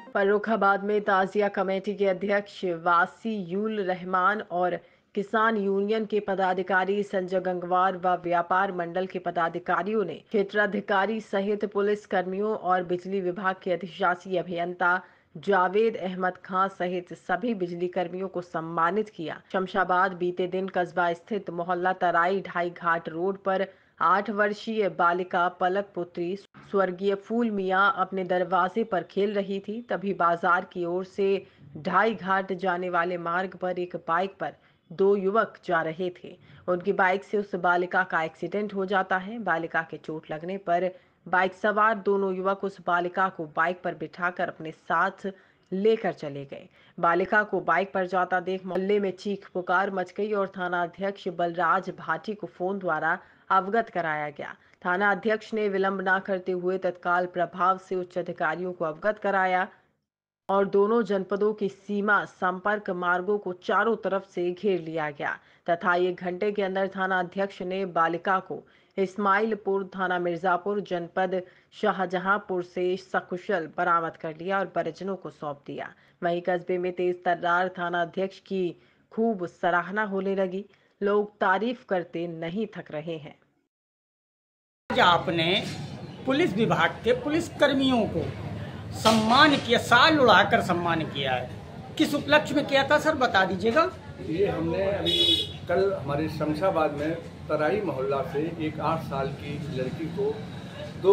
फर्रुखाबाद में ताजिया कमेटी के अध्यक्ष वासीयुल रहमान और किसान यूनियन के पदाधिकारी संजय गंगवार व व्यापार मंडल के पदाधिकारियों ने क्षेत्राधिकारी सहित पुलिस कर्मियों और बिजली विभाग के अधिशासी अभियंता जावेद अहमद खां सहित सभी बिजली कर्मियों को सम्मानित किया। शमशाबाद बीते दिन कस्बा स्थित मोहल्ला तराई ढाई घाट रोड पर 8 वर्षीय बालिका पलक पुत्री स्वर्गीय फूल मियां अपने दरवाजे पर खेल रही थी। तभी बाजार की ओर से ढाई घाट जाने वाले मार्ग पर एक बाइक पर 2 युवक जा रहे थे। उनकी बाइक से उस बालिका का एक्सीडेंट हो जाता है। बालिका के चोट लगने पर बाइक सवार दोनों युवक उस बालिका को बाइक पर बिठाकर अपने साथ लेकर चले गए। बालिका को बाइक पर जाता देख मोहल्ले में चीख पुकार मच गई और थाना अध्यक्ष बलराज भाटी को फोन द्वारा अवगत कराया गया। थाना अध्यक्ष ने विलंब न करते हुए तत्काल प्रभाव से उच्च अधिकारियों को अवगत कराया और दोनों जनपदों की सीमा संपर्क मार्गों को चारों तरफ से घेर लिया गया तथा 1 घंटे के अंदर थाना अध्यक्ष ने बालिका को इस्माइलपुर थाना मिर्जापुर जनपद शाहजहांपुर से सकुशल बरामद कर लिया और परिजनों को सौंप दिया। वहीं कस्बे में तेज तर्रार थाना अध्यक्ष की खूब सराहना होने लगी। लोग तारीफ करते नहीं थक रहे हैं। आज आपने पुलिस विभाग के पुलिस कर्मियों को सम्मान किया, साल उड़ाकर सम्मान किया है, किस उपलक्ष्य में किया था सर बता दीजिएगा। ये हमने अभी कल हमारे शमशाबाद में तराई मोहल्ला से एक 8 साल की लड़की को 2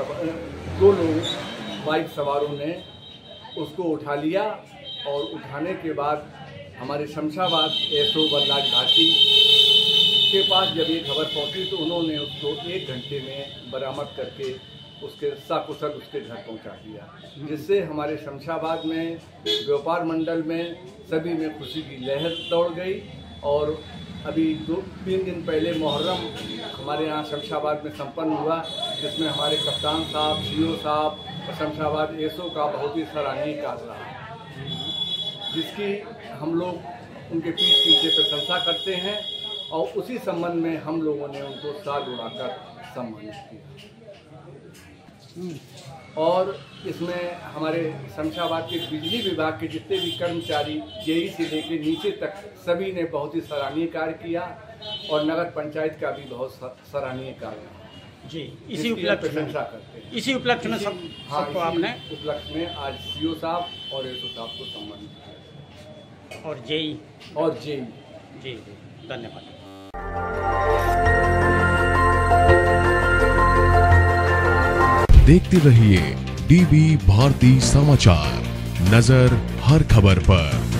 लोग बाइक सवारों ने उसको उठा लिया और उठाने के बाद हमारे शमशाबाद एसओ बलराज भाटी के पास जब ये खबर पहुंची तो उन्होंने उसको 1 घंटे में बरामद करके उसके सकुशल उसके घर पहुंचा दिया, जिससे हमारे शमशाबाद में व्यापार मंडल में सभी में खुशी की लहर दौड़ गई। और अभी 2-3 दिन पहले मुहर्रम हमारे यहाँ शमशाबाद में संपन्न हुआ, जिसमें हमारे कप्तान साहब, सीओ साहब और शमशाबाद एसओ का बहुत ही सराहनीय कार्य रहा, जिसकी हम लोग उनके पीछे प्रशंसा करते हैं और उसी संबंध में हम लोगों ने उनको साल उड़ाकर सम्मानित किया। और इसमें हमारे शमशाबाद के बिजली विभाग के जितने भी कर्मचारी जेई से लेकर नीचे तक सभी ने बहुत ही सराहनीय कार्य किया और नगर पंचायत का भी बहुत सराहनीय कार्य जी। इसी उपलक्ष्य में प्रशंसा करते हैं। इसी उपलक्ष्य में सबको आपने उपलक्ष्य में आज सीओ साहब और एसओ साहब को सम्मानित किया और जेई जी धन्यवाद। देखते रहिए डीबी भारती समाचार, नजर हर खबर पर।